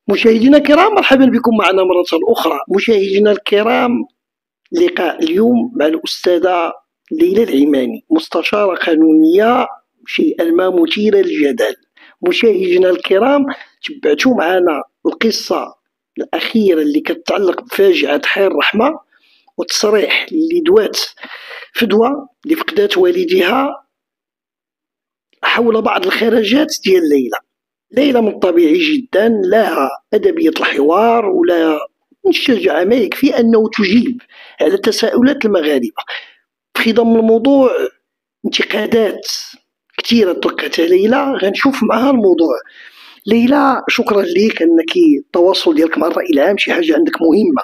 مشاهدينا الكرام، مرحبا بكم معنا مرة أخرى. مشاهدينا الكرام، لقاء اليوم مع الأستاذة ليلى العماني، مستشارة قانونية شيئا ما مثيرة للجدل. مشاهدينا الكرام، تبعتوا معنا القصة الأخيرة اللي كتتعلق بفاجعة حي الرحمة والتصريح اللي دوات فدوى اللي فقدات والدها حول بعض الخرجات ديال ليلى من الطبيعي جدا لها أدبية الحوار ولا من الشجاعة ما يكفي أنه تجيب على تساؤلات المغاربة في ضمن الموضوع. انتقادات كثيرة طرقتها ليلى، غنشوف معها الموضوع. ليلى، شكرا ليك أنك التواصل ديالك مع الرأي العام شي حاجة عندك مهمة.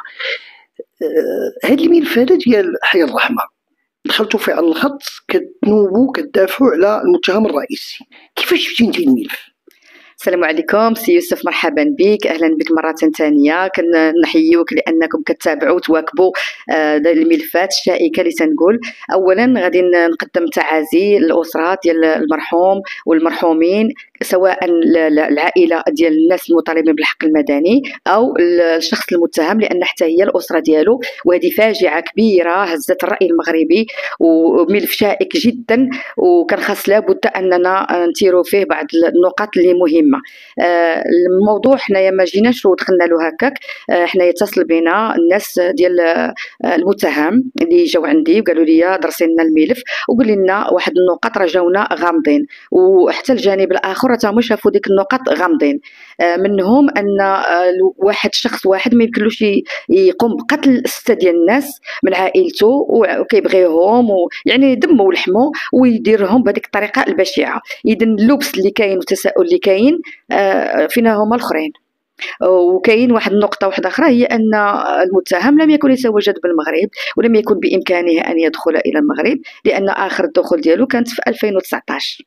هاد الملف هذا ديال حي الرحمة دخلتوا فيه على الخط، كتنوبوا كتدافعوا على المتهم الرئيسي، كيفاش شفتي انت الملف؟ السلام عليكم سي يوسف، مرحبا بك، اهلا بك مره ثانيه. كنحييوك لانكم كتتابعوا وتواكبوا الملفات الشائكه اللي تنقول. اولا غادي نقدم تعازي للاسره ديال المرحوم والمرحومين، سواء العائله ديال الناس المطالبين بالحق المدني او الشخص المتهم، لان حتى هي الاسره ديالو، وهذه فاجعه كبيره هزت الراي المغربي وملف شائك جدا، وكان خاص لابد اننا نثيروا فيه بعض النقاط اللي مهمه. الموضوع حنايا ما جيناش ودخلنا له هكاك، حنايا اتصل بنا الناس ديال المتهم اللي جاو عندي وقالوا لي درسي لنا الملف وقول لنا واحد النقاط رجاونا غامضين، وحتى الجانب الاخر حتى هما شافوا ديك النقاط غامضين. منهم ان شخص واحد ما يمكنلوش يقوم بقتل 6 ديال الناس من عائلته وكيبغيهم يعني دمه ولحمه ويديرهم بهذيك الطريقه البشعه. اذا اللبس اللي كاين والتساؤل اللي كاين فينا هما الاخرين. وكاين واحد النقطة واحدة أخرى، هي أن المتهم لم يكن يتواجد بالمغرب ولم يكن بإمكانه أن يدخل إلى المغرب، لأن آخر الدخول ديالو كانت في 2019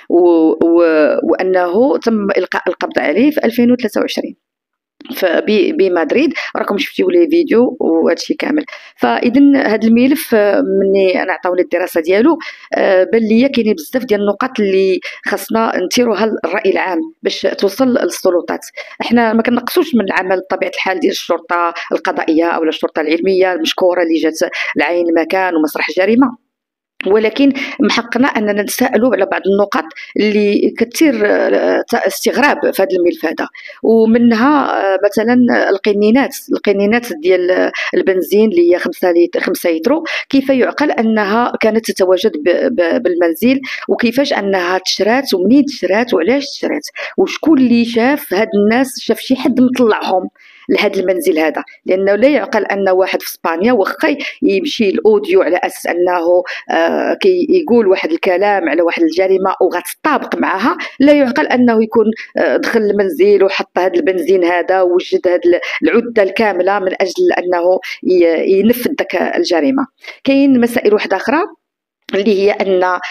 وأنه تم إلقاء القبض عليه في 2023 بمدريد. راكم شفتوا لي فيديو وهادشي كامل. فاذا هذا الملف مني انا عطاوني الدراسه ديالو، بان ليا كاينين بزاف ديال النقاط اللي خاصنا نثيروها للراي العام باش توصل للسلطات. احنا ما كنقصوش من العمل بطبيعه الحال ديال الشرطه القضائيه او الشرطه العلميه المشكوره اللي جات لعين المكان ومسرح الجريمه، ولكن من حقنا اننا نتساءلوا على بعض النقط اللي كثير استغراب في هذا الملف هذا. ومنها مثلا القنينات ديال البنزين اللي هي 5 لتر، كيف يعقل انها كانت تتواجد بالمنزل، وكيفاش انها تشرات ومنين تشرات وعلاش تشرات، وشكون اللي شاف هاد الناس، شاف شي حد مطلعهم لهذا المنزل هذا. لانه لا يعقل ان واحد في اسبانيا واخا يمشي الاوديو على اساس انه يقول واحد الكلام على واحد الجريمه وغتطابق معها، لا يعقل انه يكون دخل المنزل وحط هذا البنزين هذا ووجد هذه العده الكامله من اجل انه ينفذ ذاك الجريمه. كاين مسائل واحده اخرى اللي هي ان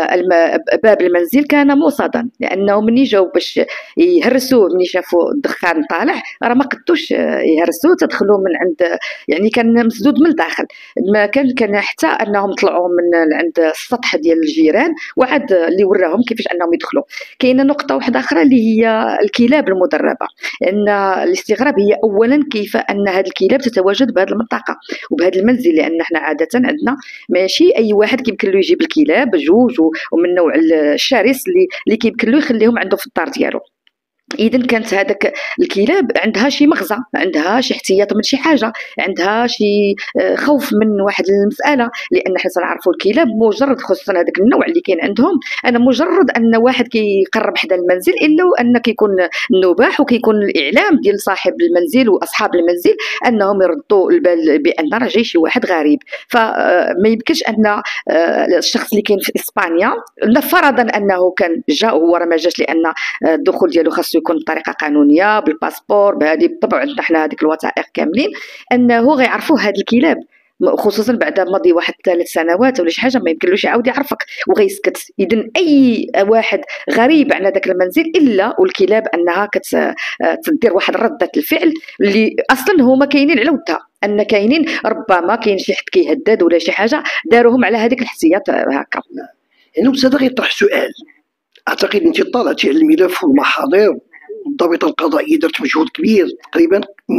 باب المنزل كان موصدا، لانه ملي جاو باش يهرسوه ملي شافوا الدخان طالع راه ما قدوش يهرسوه، تدخلوا من عند يعني كان مسدود من الداخل. ما كان حتى انهم طلعوا من عند السطح ديال الجيران وعاد اللي وراهم كيفاش انهم يدخلوا. كاينه نقطه واحده اخرى اللي هي الكلاب المدربه، لان الاستغراب هي اولا كيف ان هذه الكلاب تتواجد بهذه المنطقه وبهذا المنزل، لان احنا عاده عندنا ماشي اي واحد كيمكن له يجيب الكلاب جوج ومن نوع الشرس اللي كيمكن له يخليهم عنده في الدار ديالو. اذا كانت هذاك الكلاب عندها شي مغزى، عندها شي احتياط من شي حاجه، عندها شي خوف من واحد المساله، لان حنا نعرفوا الكلاب مجرد خصوصا هذاك النوع اللي كاين عندهم، انا مجرد ان واحد كيقرب حدا المنزل الا وان كيكون النباح وكيكون الاعلام ديال صاحب المنزل واصحاب المنزل انهم يردوا البال بان راه جاي شي واحد غريب. فما يمكنش ان الشخص اللي كاين في اسبانيا فرضا انه كان جا، هو راه ما جاش لان الدخول ديالو خاص يكون بطريقه قانونيه بالباسبور بهذه بالطبع عندنا حنا هذيك الوثائق كاملين، انه غيعرفوا هاد الكلاب خصوصا بعد مضي واحد 3 سنوات ولا شي حاجه ما يمكنلوش يعاود يعرفك وغيسكت. اذا اي واحد غريب على ذاك المنزل الا والكلاب انها كتدير واحد رده الفعل اللي اصلا هما كاينين على ودها، ان كاينين ربما كاين شي حد كيهدد ولا شي حاجه داروهم على هذيك الحسيات هكا. يعني استاذ غيطرح سؤال، اعتقد انت طلعتي على الملف والمحاضر الضابطه القضائيه دارت مجهود كبير، تقريبا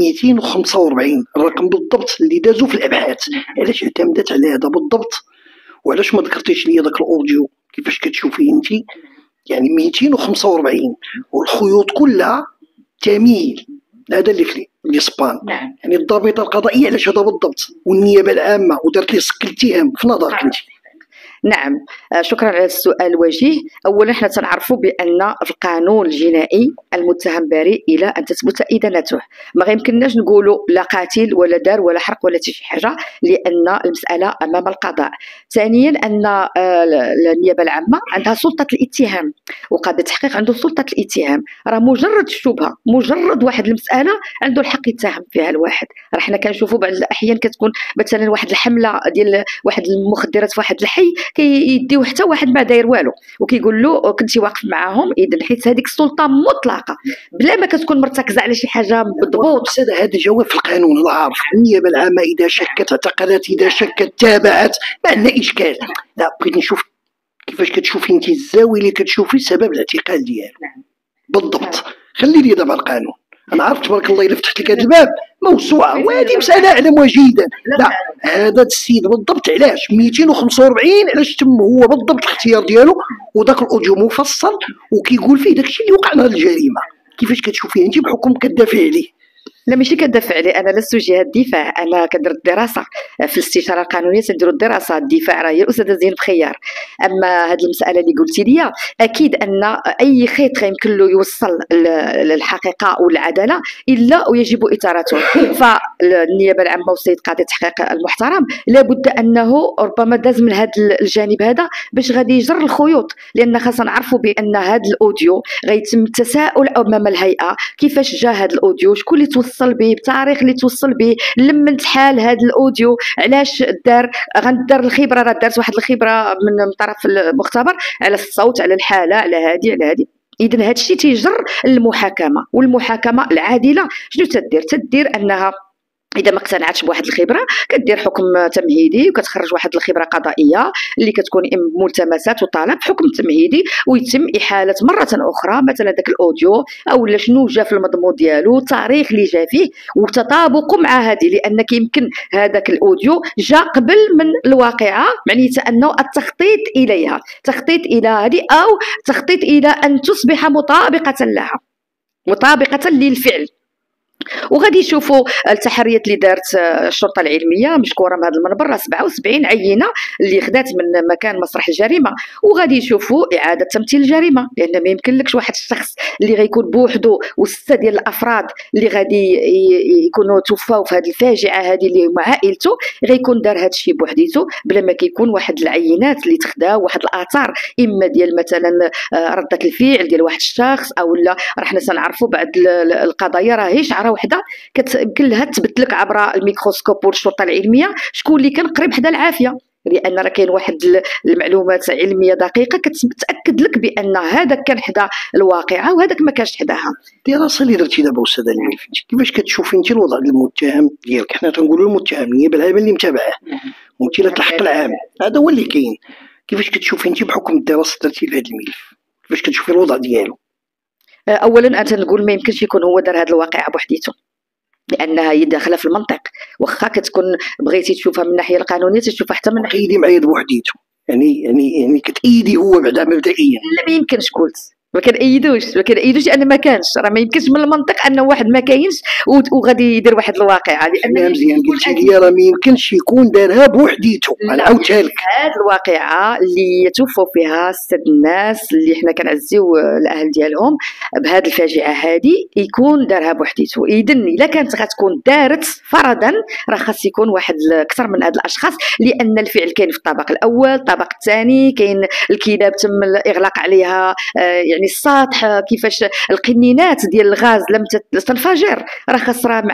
245 الرقم بالضبط اللي دازوا في الابحاث. علاش اعتمدت على هذا بالضبط؟ وعلاش ما ذكرتيش لي داك الاوديو كيفاش كتشوفيه انت؟ يعني 245 والخيوط كلها تميل، هذا اللي في الاسبان. نعم. يعني الضابطه القضائيه علاش هذا بالضبط، والنيابه العامه ودارت لي سك الاتهام في نظرك انت؟ نعم، شكرا على السؤال الوجيه. اولا حنا تنعرفوا بان في القانون الجنائي المتهم بريء الى ان تثبت ادانته. ما غيمكنناش نقولوا لا قاتل ولا دار ولا حرق ولا حتى شي حاجه، لان المساله امام القضاء. ثانيا ان النيابه العامه عندها سلطه الاتهام، وقاضي التحقيق عنده سلطه الاتهام. راه مجرد الشبهه، مجرد واحد المساله عنده الحق يتهم فيها الواحد. راه حنا كنشوفوا بعض الاحيان كتكون مثلا واحد الحمله ديال واحد المخدرات في واحد الحي، كيديو حتى واحد ما داير والو وكيقول له كنتي واقف معاهم. اذا حيت هذيك السلطه مطلقه بلا ما كتكون مرتكزه على شي حاجه بالضبط. هذا جواب في القانون. لا عارف النيابه العامه اذا شكت اعتقلت، اذا شكت تابعت، ما عندنا اشكال. لا بغيت نشوف كيفاش كتشوفي انت الزاويه اللي كتشوفي سبب الاعتقال ديالو بالضبط. خلي لي دابا القانون. انا عرفت تبارك الله الا فتحت لك هذا الباب موسوعه، وهذه مساله اعلمها جيدا. لا هذا السيد بالضبط علاش 245 علاش تم هو بالضبط الاختيار ديالو، وداك الاوديو مفصل وكيقول فيه داكشي اللي وقع نهار الجريمه. كيفاش كتشوفيه انت بحكم كدافع عليه؟ لا ماشي كدافع عليه، انا لست جهه الدفاع، انا كندير الدراسه في الاستشاره القانونيه، تنديروا الدراسه. الدفاع راه هي الاستاذه زينب خيار. اما هذه المساله اللي قلتي لي، اكيد ان اي خيط غيمكن له يوصل للحقيقه والعداله الا ويجب اثارته. فالنيابه العامه والسيد قاضي التحقيق المحترم لابد انه ربما داز من هذا الجانب هذا باش غادي يجر الخيوط، لان خاصنا نعرفوا بان هذا الاوديو غيتم التساؤل امام الهيئه كيفاش جا هذا الاوديو، شكون اللي توصل به، بتاريخ اللي توصل به، لمنت حال هذا الاوديو، علاش دار. غندار الخبره، راه دارت واحد الخبره من طرف المختبر على الصوت، على الحاله، على هذه. اذا هذا الشيء تيجر المحاكمه، والمحاكمه العادله شنو تدير انها اذا ما اقتنعتش بواحد الخبره كدير حكم تمهيدي وكتخرج واحد الخبره قضائيه اللي كتكون ملتمسات وطلب حكم تمهيدي، ويتم احاله مره اخرى مثلا داك الاوديو او شنو جا في المضمون ديالو، التاريخ اللي جا فيه وتطابقه مع هذه، لان كيمكن هذاك الاوديو جا قبل من الواقعه، معنيته انه التخطيط اليها، تخطيط الى هذه او تخطيط الى ان تصبح مطابقه لها، مطابقه للفعل. وغادي يشوفوا التحريات اللي دارت الشرطه العلميه مشكوره من هذا المنبر، راه 77 عينه اللي خدات من مكان مسرح الجريمه، وغادي يشوفوا اعاده تمثيل الجريمه، لان ما يمكنلكش واحد الشخص اللي غيكون بوحدو وسته ديال الافراد اللي غادي يكونوا توفاو في هذه الفاجعه هذه اللي هما عائلته غيكون دار هذا الشيء بوحديته بلا ما كيكون واحد العينات اللي تخدا، واحد الاثار اما ديال مثلا رده الفعل ديال واحد الشخص او لا. راه حنا تنعرفوا بعض القضايا راهي شعره وحده يمكن لها تثبت لك عبر الميكروسكوب والشرطه العلميه شكون اللي كان قريب حدا العافيه، لان راه كاين واحد المعلومات علميه دقيقه كتاكد لك بان هذاك كان حدا الواقعه وهذاك ما كانش حداها. الدراسه اللي درتي دابا استاذه الملف، كيفاش كتشوفي انت الوضع ديال المتهم ديالك؟ حنا تنقولوا المتهم النيابه العامه اللي متابعه ومثيله الحق العام، هذا هو اللي كاين. كيفاش كتشوفي انت بحكم الدراسه درتي لهذا الملف؟ كيفاش كتشوفي الوضع ديالو؟ اولا انا تنقول ما يمكنش يكون هو دار هذه الواقعه بوحديته، لانها هي داخله في المنطق. واخا كتكون بغيتي تشوفها من الناحيه القانونيه تشوفها حتى من ناحيه ايدي معيد بوحديته، يعني كتايدي هو بعدا مبدئيا. لا ما يمكنش، قلت ما كنأيدوش لان ما كانش، راه ما يمكنش من المنطق ان واحد ما كاينش وغادي يدير واحد الواقعه، لان مزيان قلتي لي راه ما يمكنش يكون دارها بوحديته. انا عاودتها لك، هذه الواقعه اللي يتوفوا فيها 6 الناس اللي حنا كنعزيو الاهل ديالهم بهذه الفاجعه هذه يكون دارها بوحديته. اذا الا كانت غتكون دارت فرضا راه خاص يكون واحد اكثر من هاد الاشخاص، لان الفعل كاين في الطبق الاول، الطبق الثاني كاين الكلاب تم الاغلاق عليها، يعني السطح كيفاش القنينات ديال الغاز لم تنفجر، راه خاص راه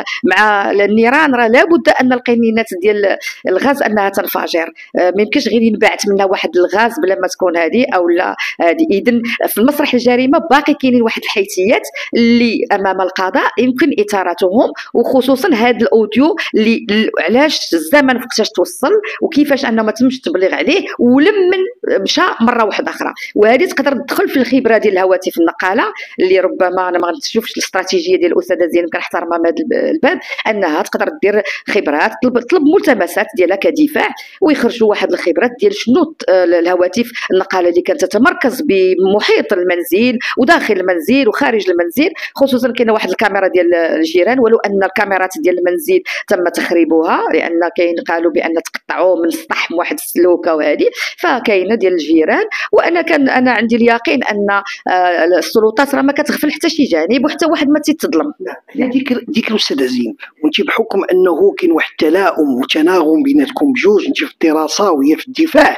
مع النيران راه لابد ان القنينات ديال الغاز انها تنفجر، ما يمكنش غير ينبعث منها واحد الغاز بلا ما تكون هذه او لا هذه. اذا في المسرح الجريمه باقي كاينين واحد الحيثيات اللي امام القضاء يمكن اثارتهم، وخصوصا هذا الاوديو اللي علاش الزمن فاش توصل وكيفاش انه ما تمش التبليغ عليه ولمن مشى مره واحده اخرى، وهذه تقدر تدخل في الخبره ديال الهواتف النقاله اللي ربما انا ما غنشوفش الاستراتيجيه ديال الاستاذه زينب كنحترمها من هذا الباب، انها تقدر دير خبرات، تطلب ملتمسات ديالها كدفاع، ويخرجوا واحد الخبرات ديال شنو الهواتف النقاله اللي كانت تتمركز بمحيط المنزل وداخل المنزل وخارج المنزل. خصوصا كاينه واحد الكاميرا ديال الجيران، ولو ان الكاميرات ديال المنزل تم تخريبها لان كاين قالوا بان تقطعوا من السطح واحد السلوكه وهذه، فكاينه ديال الجيران. وانا انا عندي اليقين ان السلطات راه ما كتغفل حتى شي جانب وحتى واحد ما تيتظلم. ديك الاستاذه زين، وانت بحكم انه كاين واحد التلاؤم وتناغم بيناتكم بجوج، انت في الدراسه وهي في الدفاع،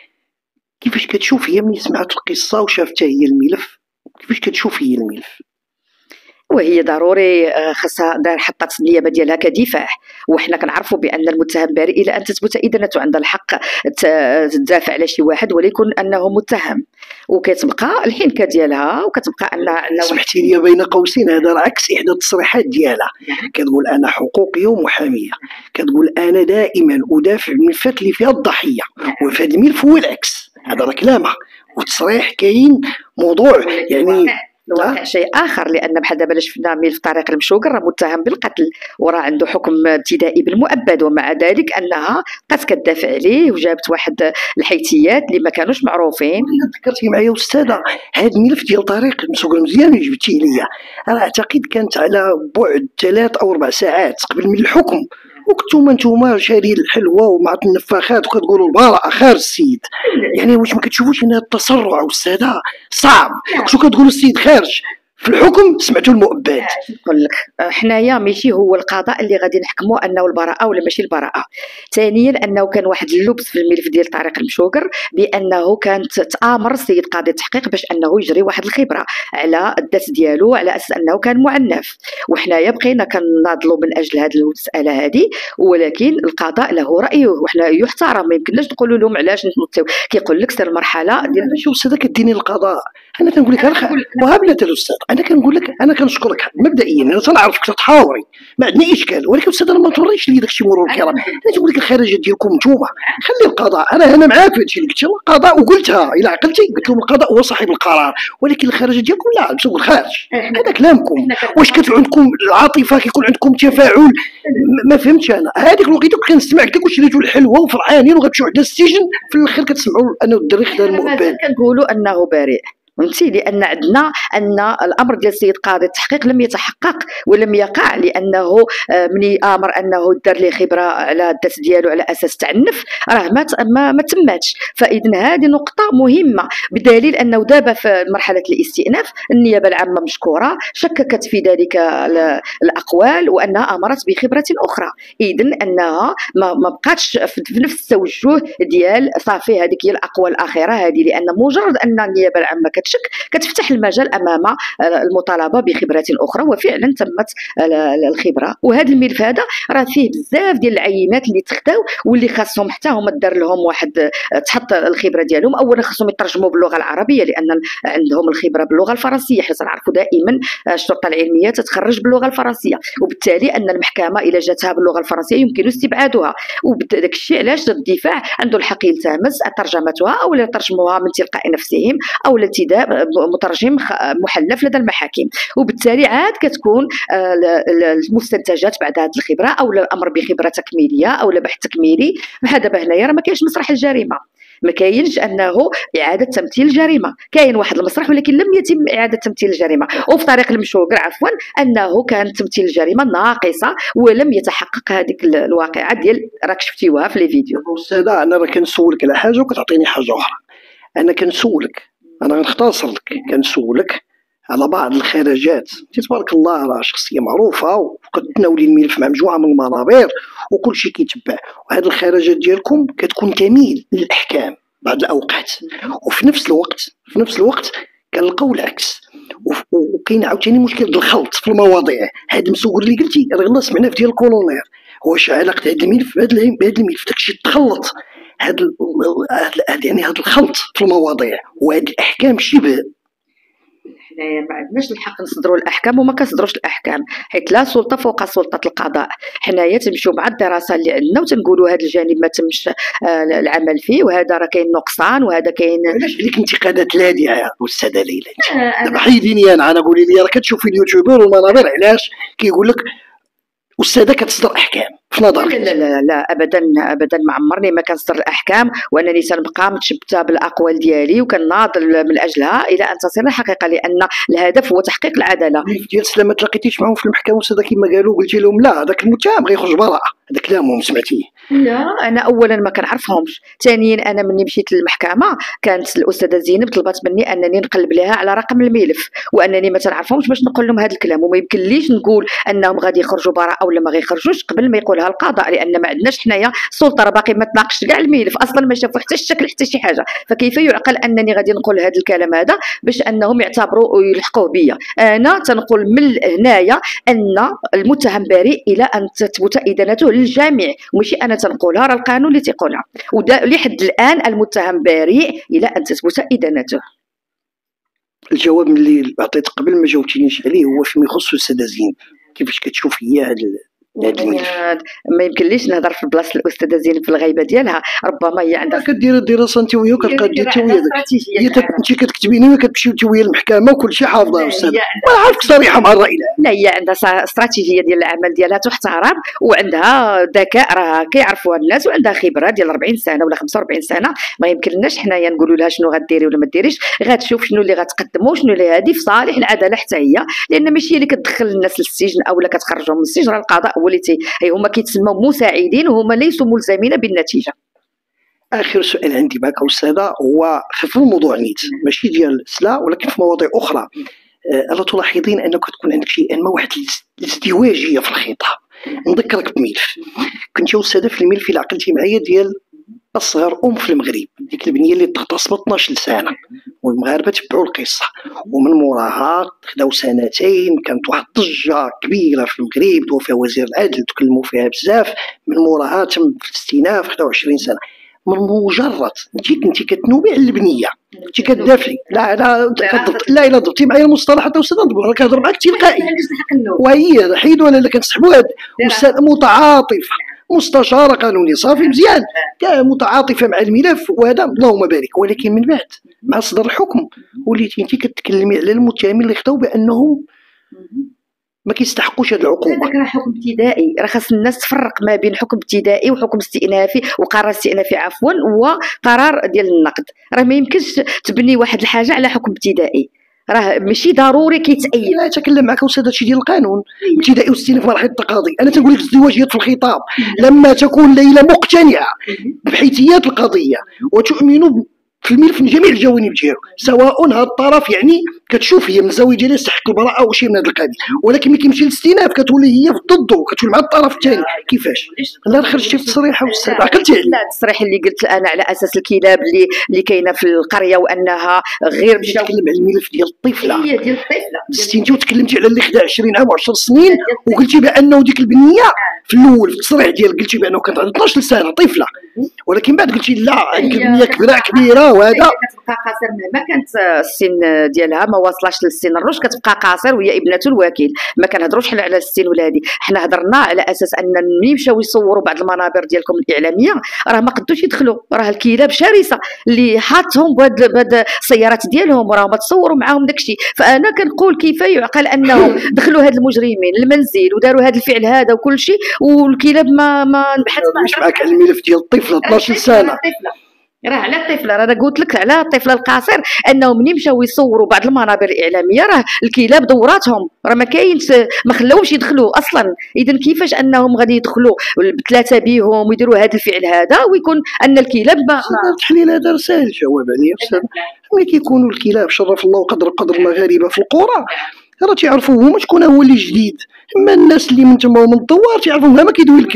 كيفاش كتشوف هي ملي سمعت القصه وشافتها هي الملف، كيفاش كتشوف هي الملف؟ وهي ضروري خاصها حطات النيابه ديالها كدفاع، وحنا كنعرفوا بان المتهم بريء الى ان تثبت ادانته، عندها الحق تدافع على شي واحد وليكن انه متهم، وكتبقى الحنكه ديالها وكتبقى ان سمحتي لي بين قوسين، هذا عكس احدى التصريحات ديالها. كتقول انا حقوقيه ومحاميه، كتقول انا دائما ادافع من الفات اللي فيها الضحيه، وفي هذا الملف هو العكس. هذا راه كلامها وتصريح كاين موضوع يعني الواقع شيء اخر، لان بحال دابا شفنا ملف طارق المشوقر راه متهم بالقتل وراه عنده حكم ابتدائي بالمؤبد، ومع ذلك انها بقات كتدافع عليه وجابت واحد الحيثيات اللي ما كانوش معروفين. ذكرتي معايا استاذه هذا الملف ديال طارق المشوقر مزيان جبتيه ليا، انا اعتقد كانت على بعد 3 أو 4 ساعات قبل من الحكم، وكنتوما شارين الحلوه ومع النفاخات وكتقولوا البراءه خارج السيد. يعني واش ما كتشوفوش ان التسرع استاذه صعب؟ شو كتقولوا السيد خارج في الحكم سمعتوا المؤبد؟ نقول لك حنايا ماشي هو القضاء اللي غادي نحكموا انه البراءه ولا ماشي البراءه. ثانيا انه كان واحد اللبس في الملف ديال طارق المشوقر بانه كانت تامر السيد قاضي التحقيق باش انه يجري واحد الخبره على الذات ديالو على اساس انه كان معنف، وحنايا بقينا كناضلوا من اجل هذه المساله هذه، ولكن القضاء له رايه وحنا يحترم، ما يمكنناش نقولوا لهم علاش نتنطيو. كيقول لك سير المرحله ديال شوف استاذه كديني القضاء، انا كنقول لك وهابله الاستاذ، انا كنقول لك انا كنشكرك مبدئيا، انا تنعرفك تتحاوري ما عندنا اشكال، ولكن استاذ انا ما توريش لي داكشي مرور الكرام. انا تقول لك الخارجه ديالكم نتوما، خلي القضاء، انا معاك في هادشي اللي قلتي القضاء وقلتها الى عقلتي، قلت لهم القضاء هو صاحب القرار، ولكن الخارجه ديالكم لا تقول خارج. هذا كلامكم. واش كتكون عندكم العاطفه، كيكون عندكم تفاعل؟ ما فهمتش انا هذيك الوقيته كنسمع لك وشريتوا الحلوه وفرحانين وغتمشيو عند السجن، في الاخر كتسمعوا انه الدري خدا المؤبد. كنقولوا انه بريء، فهمتي، لان عندنا ان الامر ديال السيد قاضي التحقيق لم يتحقق ولم يقع، لانه من امر انه دار ليه خبره على الذات ديالو على اساس تعنف راه ما تماتش. فاذا هذه نقطه مهمه، بدليل انه دابا في مرحله الاستئناف النيابه العامه مشكوره شككت في ذلك الاقوال وانها امرت بخبره اخرى، اذا انها ما بقاتش في نفس التوجه ديال صافي هذيك هي الاقوال الاخيره هذه، لان مجرد ان النيابه العامه كتفتح المجال امام المطالبه بخبره اخرى، وفعلا تمت الخبره. وهذا الملف هذا راه فيه بزاف ديال العينات اللي تخداو واللي خاصهم حتى هما دار لهم واحد تحط الخبره ديالهم. اولا خاصهم يترجموا باللغه العربيه لان عندهم الخبره باللغه الفرنسيه، حيت نعرفوا دائما الشرطه العلميه تتخرج باللغه الفرنسيه، وبالتالي ان المحكمه الى جاتها باللغه الفرنسيه يمكن استبعادها، وداك الشيء علاش الدفاع عنده الحق يلتمس ترجمتها او يترجموها من تلقاء نفسهم او الابتداء مترجم محلف لدى المحاكم، وبالتالي عاد كتكون المستنتجات بعد هذه الخبره او الامر بخبره تكميليه او بحث تكميلي. بحال دابا هنايا راه ما كاينش مسرح الجريمه، ما كاينش انه اعاده تمثيل الجريمه، كاين واحد المسرح ولكن لم يتم اعاده تمثيل الجريمه. وفي طريق المشوقر عفوا انه كان تمثيل الجريمه ناقصه ولم يتحقق هذيك الواقعه ديال راك شفتيوها في لي فيديو. استاذه انا راه كنسولك على حاجه وكتعطيني حاجه اخرى، انا كنسولك، انا غنختصر لك، كنسولك على بعض الخرجات. تبارك الله راه شخصيه معروفه وكتناولي الملف مع مجموعه من المنابر وكل شيء كيتبع، وهذه الخرجات ديالكم كتكون تميل للاحكام بعض الاوقات، وفي نفس الوقت كنلقاو العكس. وكاين عاوتاني مشكل ديال الخلط في المواضيع. هذا المسوق اللي قلتي راه غلط سمعنا في ديال الكولونير، واش علاقه هذا الملف بهذا الملف داكشي تخلط يعني هذا الخلط في المواضيع وهذه الاحكام شبه حنايا ما عندناش الحق نصدروا الاحكام وما كنصدروش الاحكام، حيت لا سلطه فوق سلطه القضاء. حنايا تمشيو مع الدراسه اللي عندنا وتنقولوا هذا الجانب ما تمش العمل فيه، وهذا راه كاين نقصان وهذا كاين. علاش عليك انتقادات لاذعه استاذه ليلى؟ دابا حيديني انا قولي لي راه كتشوفي اليوتيوبر والمنابر علاش كيقول لك استاذه كتصدر احكام في نظرك؟ لا لا لا, لا ابدا ابدا، ما عمرني ما كنصدر الاحكام، وانني تنبقى متشبته بالاقوال ديالي وكناضل من اجلها الى ان تصل الحقيقه، لان الهدف هو تحقيق العداله. ديال سلام ما تلاقيتيش معهم في المحكمه استاذه كما قالوا قلتي لهم لا هذاك المتهم غيخرج براءه؟ هذا كلامهم سمعتيه؟ لا انا اولا ما كنعرفهمش، ثانيا انا ملي مشيت للمحكمه كانت الاستاذه زينب طلبت مني انني نقلب لها على رقم الملف، وانني ما تنعرفهمش باش نقول لهم هذا الكلام، وما يمكنليش نقول انهم غادي يخرجوا براءه ولا ما غيخرجوش قبل ما يقولها القضاء، لان ما عندناش حنايا سلطه، راه باقي ما تناقش كاع الملف اصلا، ما شافوا حتى الشكل حتى شي حاجه، فكيف يعقل انني غادي نقول هذا الكلام هذا باش انهم يعتبروا ويلحقوه بيا؟ انا تنقول من هنايا ان المتهم بريء الى ان تثبت ادانته للجميع، وماشي انا تنقولها، راه القانون اللي تيقولها، ولحد الان المتهم بريء الى ان تثبت ادانته. الجواب اللي عطيت قبل ما جاوبتينيش عليه هو فيما يخص الاستاذه زينب، كيفاش كتشوف هي هذا الملف؟ ما يمكنليش نهضر في بلاصه الاستاذه زينب في الغيبه ديالها، ربما هي عندها كدير دراسه انت وهي وكتلقى دير انت ويا انت كتكتبيني وكتمشيو انت ويا المحكمه وكل شيء حافظه استاذ، وانا عارفك صريحه مع الراي. لا هي عندها استراتيجيه ديال العمل ديالها تحترم، وعندها ذكاء راه كيعرفوها الناس، وعندها خبره ديال 40 سنه ولا 45 سنه، ما يمكنناش حنايا نقولوا لها شنو غديري ولا ما ديريش، غتشوف شنو اللي غتقدموا وشنو اللي هادي في صالح العداله حتى هي، لان ماشي هي اللي كتدخل الناس للسجن او لا كتخرجهم من السجن، راه القضاء هو اللي هما كيتسموا مساعدين وهما ليسوا ملزمين بالنتيجه. اخر سؤال عندي معك استاذه هو في الموضوع نيت ماشي ديال السلا ولكن في مواضيع اخرى. الا تلاحظين انك تكون عندك شيئا ما واحد الازدواجيه في الخطاب. نذكرك بملف كنت استاذه في الملف اللي عقلتي معايا ديال أصغر في المغرب، ديك البنيه اللي تغتصبت 12 سنه والمغاربه تبعوا القصه، ومن موراها خداو سنتين كانت واحد الضجه كبيره في المغرب، توفى وزير العدل تكلموا فيها بزاف، من موراها تم في الاستئناف خداو 20 سنه. من مجرد انت كتنوبي على البنيه انت كتدافعي لا الا ضبطي معايا المصطلحات استاذ راه كنهضر معاك تلقائي، وهي حيد ولا اللي كنسحبوا هذا استاذ متعاطف مستشاره قانونيه صافي مزيان متعاطفه مع الملف وهذا اللهم بارك، ولكن من بعد مع صدر الحكم وليتي انت كتكلمي على المتهمين اللي خداو بانهم ما كيستحقوش هذه العقوبه. هذاك راه حكم ابتدائي، راه خاص الناس تفرق ما بين حكم ابتدائي وحكم استئنافي وقرار استئنافي عفوا وقرار ديال النقد، راه ما يمكنش تبني واحد الحاجه على حكم ابتدائي، راه ماشي ضروري كيتأيد. لا تكلم معك استاذ هادشي ديال القانون ابتدائي واستئناف مراحل التقاضي، انا تنقول لك ازدواجيه في الخطاب لما تكون ليلى مقتنعه بحيثيات القضيه وتؤمن في الملف من جميع الجوانب ديالو، سواء هذا الطرف يعني كتشوف هي من الزاويه ديالها يستحق البراءه او شيء من هذا القبيل، ولكن ملي كيمشي للاستئناف كتولي هي ضده كتولي مع الطرف الثاني. كيفاش؟ لا خرجتي في تصريحه استاذ عقلتي عليه. لا التصريح اللي قلت انا على اساس الكلاب اللي كاينه في القريه وانها غير مشاو نتكلم على الملف ديال الطفله، هي ديال الطفله دستي وتكلمتي على اللي خدا 20 عام و10 سنين وقلتي بانه ديك البنيه في الاول في التصريح ديالك قلتي بانه كانت عندها 12 سنه طفله، ولكن بعد قلتي لا البنيه كبيره وهذا كتبقى قاصر مهما كانت السن ديالها ما واصلاش للسن الرشد كتبقى قاصر وهي ابنه الوكيل. ما كنهضروش حنا على السن ولا هذه، حنا هضرنا على اساس ان ملي مشاو يصوروا بعض المنابر ديالكم الاعلاميه راه ما قدوش يدخلوا، راه الكلاب شرسه اللي حاطهم بهاد السيارات ديالهم وراه ما تصوروا معاهم داكشي. فانا كنقول كيف يعقل انهم دخلوا هاد المجرمين المنزل وداروا هذا الفعل هذا وكل شيء والكلاب ما بحث مش معك على الملف ديال الطفله 12 سنه، راه على الطفله، راه قلت لك على الطفله القاصر انه ملي مشاو يصوروا بعض المنابر الاعلاميه راه الكلاب دوراتهم، راه ما كاينش ما خلاوش يدخلوا اصلا. اذا كيفاش انهم غادي يدخلوا بثلاثه بيهم ويديروا هذا الفعل هذا ويكون ان الكلاب التحليل هذا رسائل جواب عليه استاذ. ملي كيكونوا الكلاب شرف الله قدر المغاربه في القرى راه تيعرفوا هما شكون هو اللي جديد، اما الناس اللي من تما ومن الدوار تيعرفوا ما كيدوي الكلب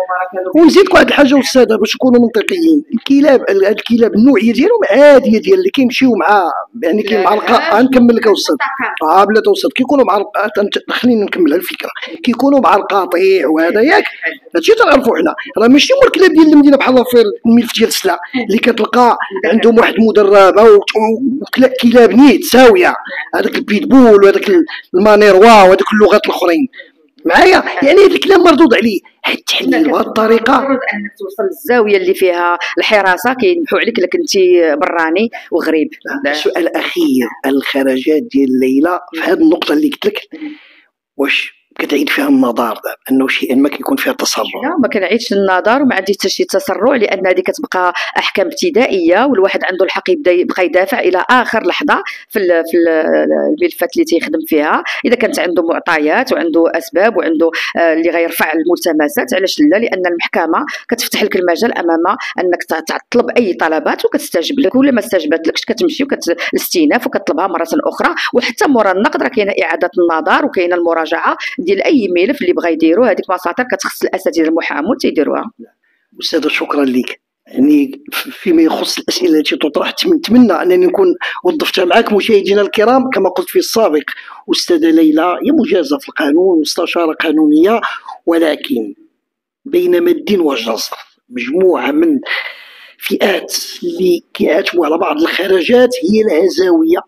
ونزيدك واحد الحاجه استاذه باش نكونوا منطقيين، الكلاب النوعيه ديالهم عاديه ديال اللي كيمشيو مع يعني كيمعلقه. نكمل لك استاذ. بلا توسط كيكونوا مع خليني نكمل الفكره. كيكونوا مع القطيع وهذا ياك هادشي تنعرفوا حنا، راه ماشي هو الكلاب ديال المدينه بحال في الملف ديال السلع اللي كتلقى عندهم واحد مدربه وكلاب نيت ساويه، هذاك البيتبول وهذاك المانيروا وهذوك اللغات الاخرين معايا. يعني هذا الكلام مردود عليه. حيت التحليل بهذه الطريقه المفروض انك توصل للزاويه اللي فيها الحراسه كينبحوا عليك الا كنتي براني وغريب. السؤال الاخير، الخرجات ديال ليلى في هذه النقطه اللي قلت لك، واش كتعيد فيها النظر دابا انه شيئا ما كيكون فيها تسرع؟ لا ما كنعيدش النظر وما عندي حتى شي تسرع، لان هذه كتبقى احكام ابتدائيه والواحد عنده الحق يبقى يدافع الى اخر لحظه في الملفات اللي تيخدم فيها. اذا كانت عنده معطيات وعنده اسباب وعنده اللي غيرفع الملتمسات، علاش لا؟ لان المحكمه كتفتح لك المجال امام انك تطلب اي طلبات وكتستجب لك، ولا ما استجبت لكش كتمشي الاستئناف وكتطلبها مره اخرى. وحتى مورا النقد راه كاينه اعاده النظر وكاينه المراجعه ديال اي ملف اللي بغا يديروا. هذيك مساطر كتخص الاساتذه المحامون تيديروها. استاذه شكرا لك. يعني فيما يخص الاسئله التي تطرح نتمنى انني نكون وظفتها معك. مشاهدينا الكرام، كما قلت في السابق، استاذه ليلى هي مجازه في القانون، مستشاره قانونيه، ولكن بين مد وجزر مجموعه من فئات اللي كيعاتبوا على بعض الخرجات هي لها زاويه،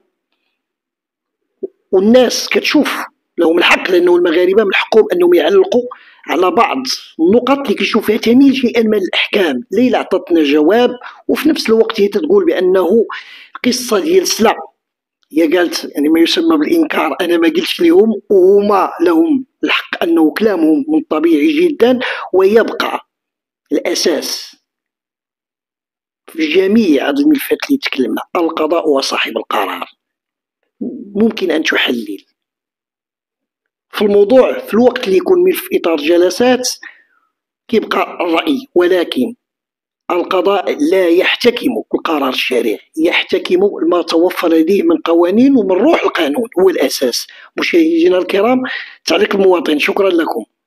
والناس كتشوف لهم الحق، لانه المغاربه من حقهم انهم يعلقوا على بعض النقط اللي كيشوف فيها تميل شيئا من الاحكام. ليلى عطاتنا جواب، وفي نفس الوقت هي تقول بانه القصه ديال السلع هي قالت يعني ما يسمى بالانكار، انا ما قلتش لهم وهما لهم الحق انه كلامهم من طبيعي جدا، ويبقى الاساس في جميع هذه الملفات اللي تكلمنا القضاء هو صاحب القرار. ممكن ان تحلل في الموضوع في الوقت اللي يكون ملف في اطار جلسات كيبقى الراي، ولكن القضاء لا يحتكم القرار الشرعي، يحتكم ما توفر لديه من قوانين ومن روح القانون، هو الاساس. مشاهدينا الكرام، تعليق المواطن. شكرا لكم.